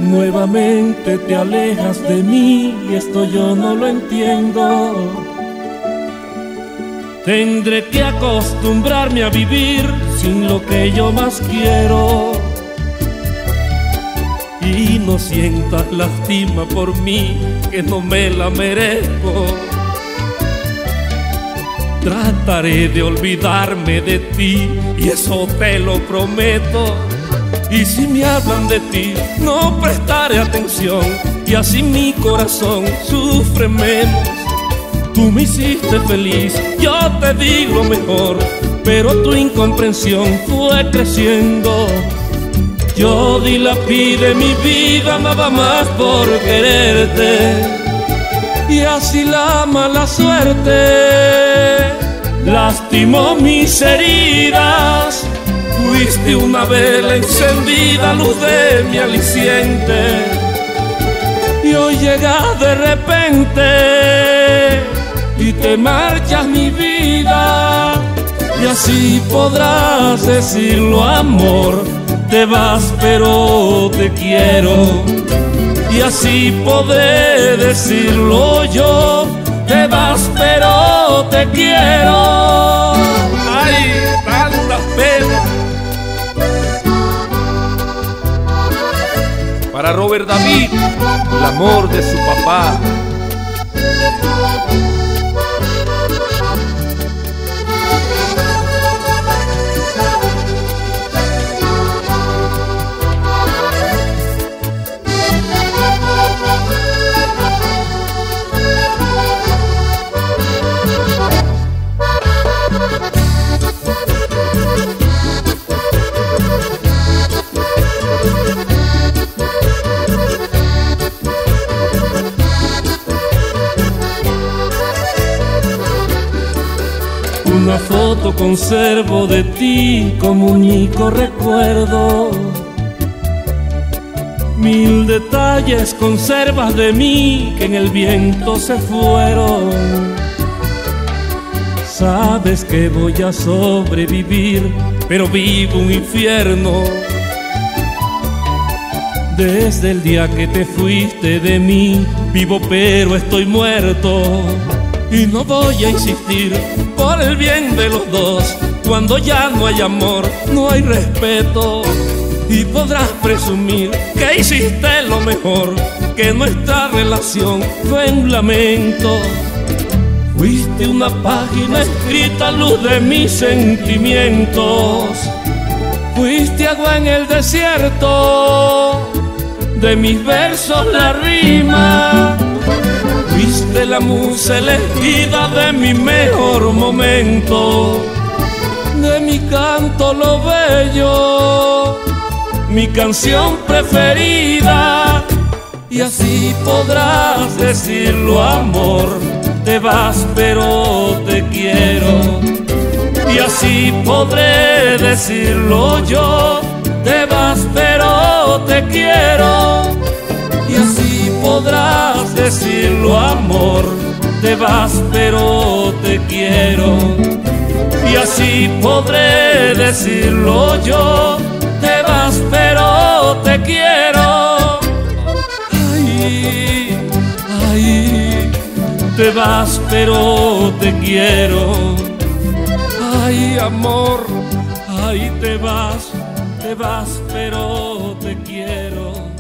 Nuevamente te alejas de mí y esto yo no lo entiendo. Tendré que acostumbrarme a vivir sin lo que yo más quiero. Y no sientas lástima por mí, que no me la merezco. Trataré de olvidarme de ti y eso te lo prometo. Y si me hablan de ti, no prestaré atención y así mi corazón sufre menos. Tú me hiciste feliz, yo te di lo mejor, pero tu incomprensión fue creciendo. Yo dilapidé mi vida nada más por quererte, y así la mala suerte lastimó mis heridas. Fuiste una vela encendida, luz de mi aliciente, y hoy llegas de repente y te marchas mi vida. Y así podrás decirlo, amor, te vas pero te quiero. Y así podré decirlo yo, te vas pero te quiero. Ay, tantas penas. Para Robert David, el amor de su papá. Una foto conservo de ti como único recuerdo. 1000 detalles conservas de mí que en el viento se fueron. Sabes que voy a sobrevivir, pero vivo un infierno. Desde el día que te fuiste de mí, vivo pero estoy muerto. Y no voy a insistir por el bien de los dos. Cuando ya no hay amor, no hay respeto. Y podrás presumir que hiciste lo mejor, que nuestra relación fue un lamento. Fuiste una página escrita, luz de mis sentimientos. Fuiste agua en el desierto, de mis versos la rima. Fuiste la musa elegida de mi mejor momento, de mi canto lo bello, mi canción preferida. Y así podrás decirlo, amor, te vas pero te quiero. Y así podré decirlo yo, te vas pero te quiero. Y así podrás decirlo, amor, te vas pero te quiero. Y así podré decirlo yo, te vas pero te quiero. Ay, ay, te vas pero te quiero. Ay, amor, ay, te vas pero te quiero.